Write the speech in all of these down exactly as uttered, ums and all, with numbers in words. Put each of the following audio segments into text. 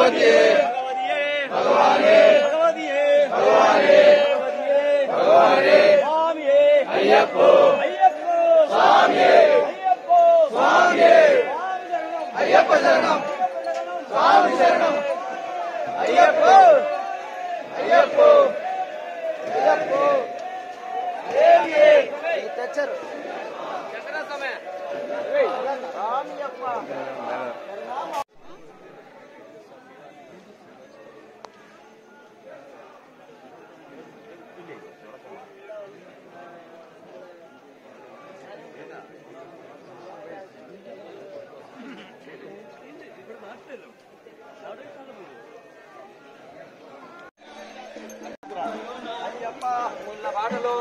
భగవతియే భగవానే భగవతియే భగవానే భగవానే స్వామియే అయ్యప్పో అయ్యప్పో స్వామియే అయ్యప్పో స్వామియే అయ్యప్ప శరణం స్వామి శరణం అయ్యప్పో అయ్యప్పో అయ్యప్పో దేవియే తెచ్చరు చక్ర సమయ స్వామియప్ప అయ్యప్ప ఉన్న బాటలో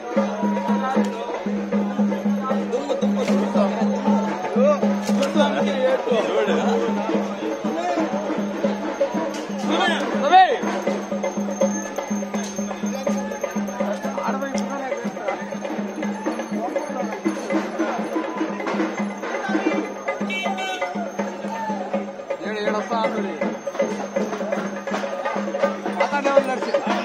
దుమ్ము దుమ్ము ఏడు ఏడు వస్తా అతనే ఉన్నారు.